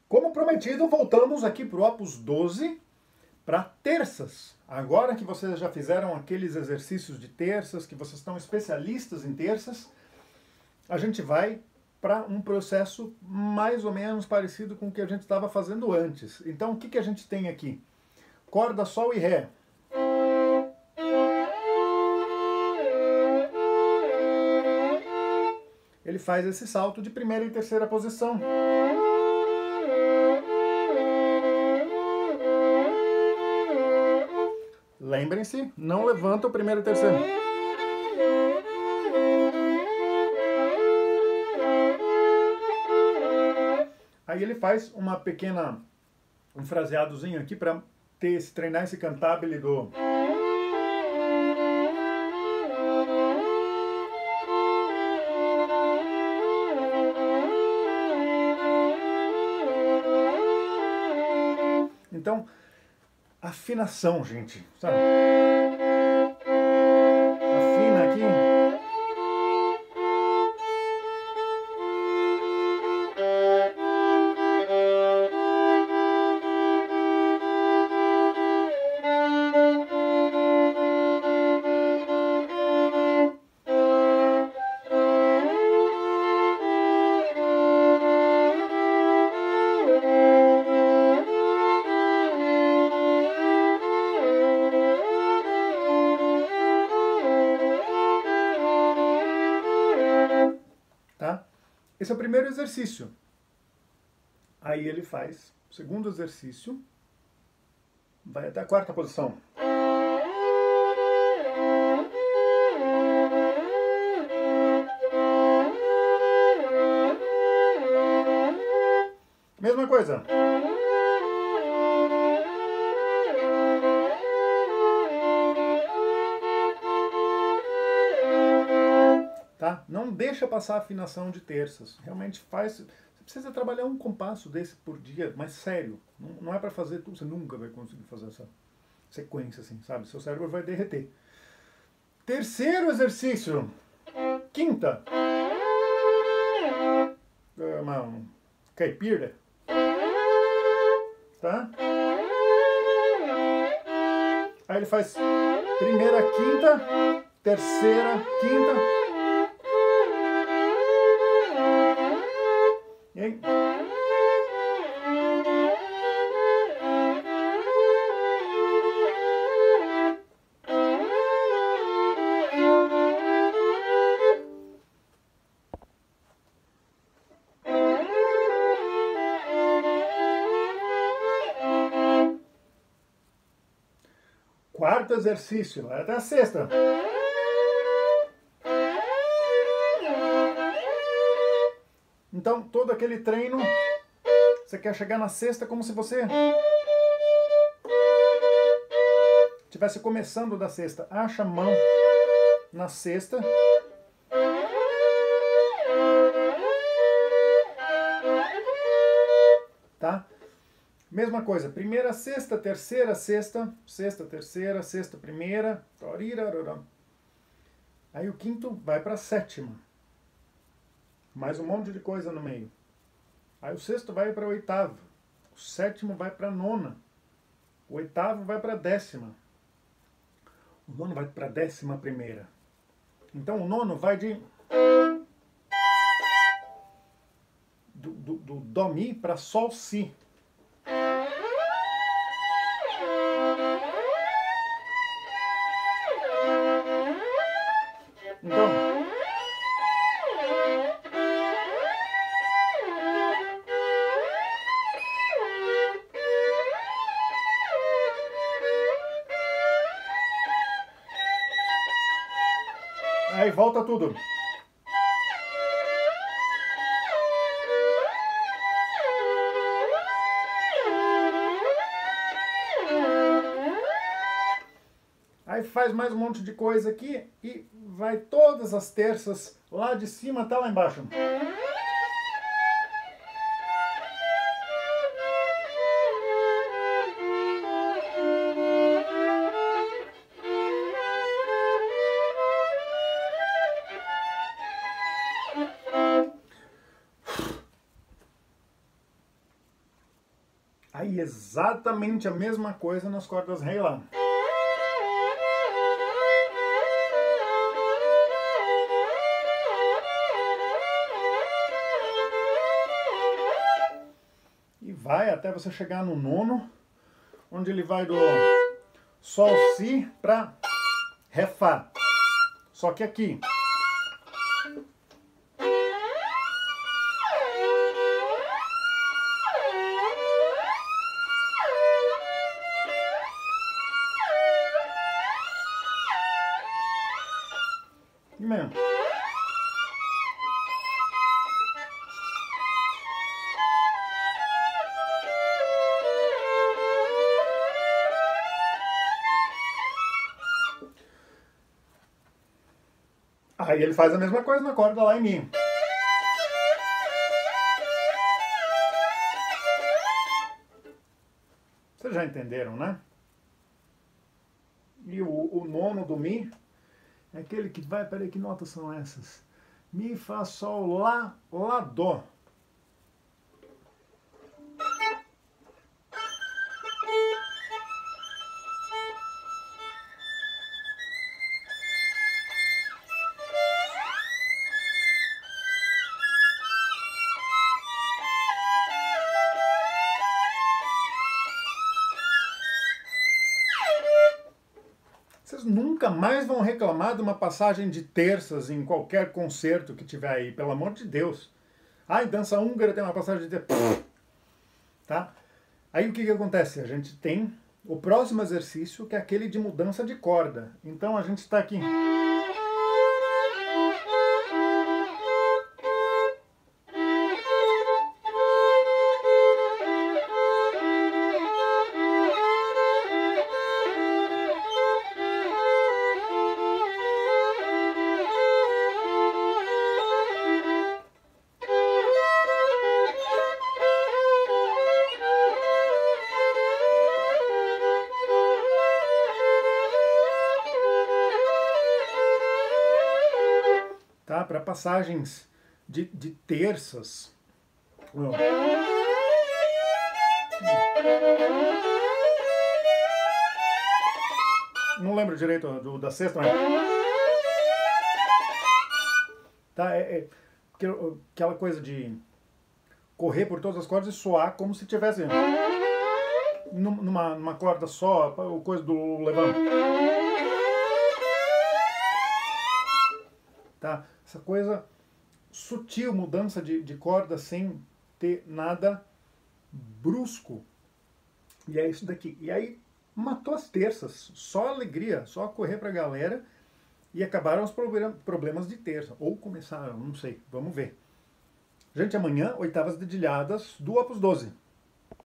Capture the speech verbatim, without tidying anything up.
Como prometido, voltamos aqui para o Opus doze, para terças. Agora que vocês já fizeram aqueles exercícios de terças, que vocês estão especialistas em terças, a gente vai para um processo mais ou menos parecido com o que a gente estava fazendo antes. Então, o que, que a gente tem aqui? Corda Sol e Ré. Ele faz esse salto de primeira e terceira posição. Lembrem-se, não levanta o primeiro e terceiro. Aí ele faz uma pequena, um fraseadozinho aqui para ter esse, treinar esse cantabile do... Então, afinação, gente, sabe? Afina aqui. Tá? Esse é o primeiro exercício. Aí ele faz o segundo exercício, vai até a quarta posição. Mesma coisa. Tá? Não deixa passar a afinação de terças. Realmente faz... Você precisa trabalhar um compasso desse por dia, mas sério. Não, não é para fazer tudo, você nunca vai conseguir fazer essa sequência assim, sabe? Seu cérebro vai derreter. Terceiro exercício. Quinta. Uma caipira. Tá? Aí ele faz primeira, quinta, terceira, quinta. E aí? Quarto exercício, vai até a sexta. Então, todo aquele treino, você quer chegar na sexta como se você estivesse começando da sexta. Acha a mão na sexta. Tá? Mesma coisa, primeira, sexta, terceira, sexta, sexta, terceira, sexta, primeira. Aí o quinto vai para a sétima. Mais um monte de coisa no meio. Aí o sexto vai para a oitava. O sétimo vai para a nona. O oitavo vai para a décima. O nono vai para a décima primeira. Então o nono vai de... Do, do, do Dó Mi para Sol Si. Então... Aí volta tudo. Aí faz mais um monte de coisa aqui e vai todas as terças lá de cima até lá embaixo. Aí exatamente a mesma coisa nas cordas Rei Lá. E vai até você chegar no nono, onde ele vai do Sol, Si para Ré, Fá. Só que aqui. E mesmo. Aí ele faz a mesma coisa na corda Lá em Mi. Vocês já entenderam, né? E o, o nono do Mi é aquele que vai... Peraí, que notas são essas? Mi, Fá, Sol, Lá, Lá, Dó. Vocês nunca mais vão reclamar de uma passagem de terças em qualquer concerto que tiver aí, pelo amor de Deus. Ah, em dança húngara tem uma passagem de terças. Tá? Aí o que, que acontece? A gente tem o próximo exercício, que é aquele de mudança de corda. Então a gente está aqui. Tá? Para passagens de, de terças. Não lembro direito do, da sexta, mas... Tá? É, é aquela coisa de correr por todas as cordas e soar como se tivesse numa, numa corda só, o coisa do levante. Tá? Essa coisa sutil, mudança de, de corda sem ter nada brusco. E é isso daqui. E aí matou as terças. Só alegria, só correr pra galera. E acabaram os problemas de terça. Ou começaram, não sei. Vamos ver. Gente, amanhã, oitavas dedilhadas do Opus doze.